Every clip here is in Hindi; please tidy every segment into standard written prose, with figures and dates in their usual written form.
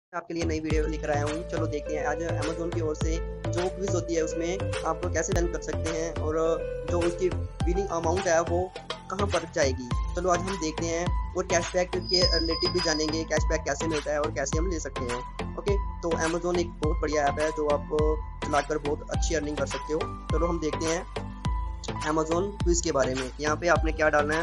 आपके लिए नई वीडियो लेकर आया हूँ। चलो देखते हैं आज अमेज़न की ओर से जो क्विज़ होती है उसमें आप कैसे डन कर सकते हैं और जो उसकी विनिंग अमाउंट है वो कहाँ पर जाएगी। चलो आज हम देखते हैं और कैशबैक के रिलेटिव भी जानेंगे, कैशबैक कैसे मिलता है और कैसे हम ले सकते हैं। ओके, तो अमेज़न एक बहुत बढ़िया ऐप है जो आप चलाकर बहुत अच्छी अर्निंग कर सकते हो। चलो हम देखते हैं अमेज़न क्विज़ के बारे में। यहाँ पे आपने क्या डालना है,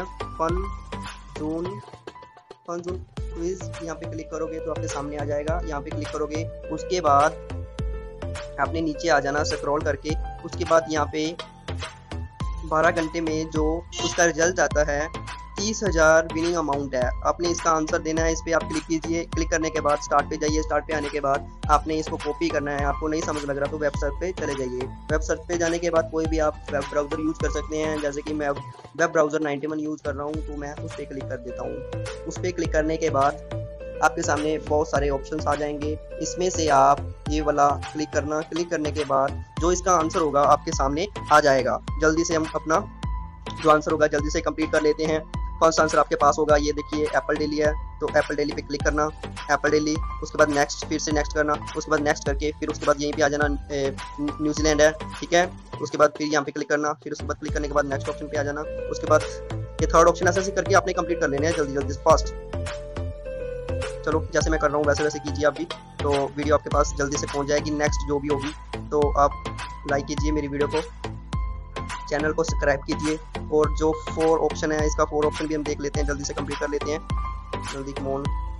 फन जोन क्विज। यहाँ पे क्लिक करोगे तो आपके सामने आ जाएगा। यहाँ पे क्लिक करोगे, उसके बाद आपने नीचे आ जाना स्क्रॉल करके। उसके बाद यहाँ पे 12 घंटे में जो उसका रिजल्ट आता है 30,000 विनिंग अमाउंट है। आपने इसका आंसर देना है। इस पर आप क्लिक कीजिए। क्लिक करने के बाद स्टार्ट पे जाइए। स्टार्ट पे आने के बाद आपने इसको कॉपी करना है। आपको नहीं समझ लग रहा तो वेबसाइट पे चले जाइए। वेबसाइट पे जाने के बाद कोई भी आप वेब ब्राउज़र यूज़ कर सकते हैं। जैसे कि मैं वेब ब्राउज़र 91 यूज़ कर रहा हूँ तो मैं उस पर क्लिक कर देता हूँ। उस पर क्लिक करने के बाद आपके सामने बहुत सारे ऑप्शंस आ जाएंगे। इसमें से आप ये वाला क्लिक करना। क्लिक करने के बाद जो इसका आंसर होगा आपके सामने आ जाएगा। जल्दी से हम अपना जो आंसर होगा जल्दी से कंप्लीट कर लेते हैं। कौन सा आंसर आपके पास होगा, ये देखिए एप्पल डेली है तो एप्पल डेली पे क्लिक करना। एप्पल डेली, उसके बाद नेक्स्ट, फिर से नेक्स्ट करना। उसके बाद नेक्स्ट करके फिर उसके बाद यहीं पे आ जाना, न्यूजीलैंड है, ठीक है। उसके बाद फिर यहाँ पे क्लिक करना। फिर उसके बाद क्लिक करने के बाद नेक्स्ट ऑप्शन पे आ जाना। उसके बाद ये थर्ड ऑप्शन ऐसे करके आपने कंप्लीट कर लेने हैं जल्दी जल्दी फास्ट। चलो जैसे मैं कर रहा हूँ वैसे वैसे कीजिए आप भी, तो वीडियो आपके पास जल्दी से पहुँच जाएगी। नेक्स्ट जो भी होगी तो आप लाइक कीजिए मेरी वीडियो को, चैनल को सब्सक्राइब कीजिए। और जो 4 ऑप्शन है, इसका 4 ऑप्शन भी हम देख लेते हैं, जल्दी से कंप्लीट कर लेते हैं। जल्दी कमॉन,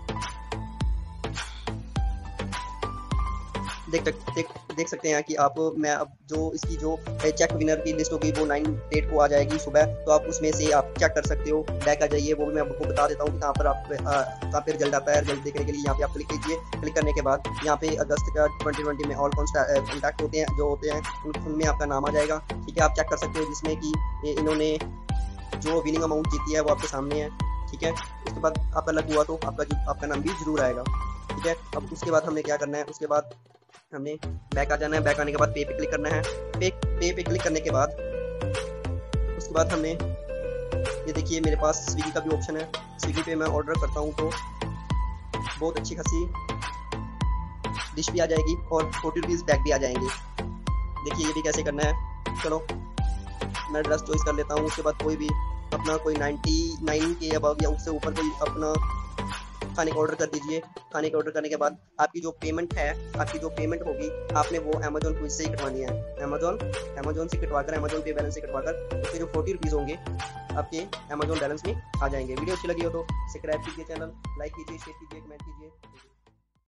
देख सकते हैं कि आप मैं अब जो इसकी जो चेक विनर की लिस्ट होगी वो 9 डेट को आ जाएगी सुबह। तो आप उसमें से आप चेक कर सकते हो। बैक आ जाइए, वो भी मैं आपको बता देता हूँ कि कहाँ पर रिजल्ट आता है। रिजल्ट देखने के लिए यहाँ पे आप क्लिक कीजिए। क्लिक करने के बाद यहाँ पे अगस्त का 2020 में ऑल कॉन्टैक्ट होते हैं जो होते हैं उनमें आपका नाम आ जाएगा, ठीक है। आप चेक कर सकते हो जिसमें कि इन्होंने जो विनिंग अमाउंट जीती है वो आपके सामने है, ठीक है। उसके बाद आपका लक हुआ तो आपका नाम भी जरूर आएगा, ठीक है। अब उसके बाद हमने क्या करना है, उसके बाद हमने बैक आ जाना है। बैक आने के बाद पे क्लिक करना है। पे पे क्लिक करने के बाद उसके बाद हमने ये देखिए मेरे पास स्विगी का भी ऑप्शन है। स्विगी पे मैं ऑर्डर करता हूँ तो बहुत अच्छी खासी डिश भी आ जाएगी और 40 रुपीज़ बैक भी आ जाएंगे। देखिए ये भी कैसे करना है। चलो मैं ड्रेस चॉइस कर लेता हूँ। उसके बाद कोई भी अपना कोई 99 के अबव या उससे ऊपर कोई अपना खाने का ऑर्डर कर दीजिए। खाने का ऑर्डर करने के बाद आपकी जो पेमेंट होगी आपने वो अमेज़न क्विज से ही कटवानी है। अमेज़न से कटवाकर, अमेज़न पे बैलेंस से कटवाकर उसके जो 40 रुपीज़ होंगे आपके अमेज़न बैलेंस में आ जाएंगे। वीडियो अच्छी लगी हो तो सब्सक्राइब कीजिए, चैनल लाइक कीजिए, शेयर कीजिए, कमेंट कीजिए।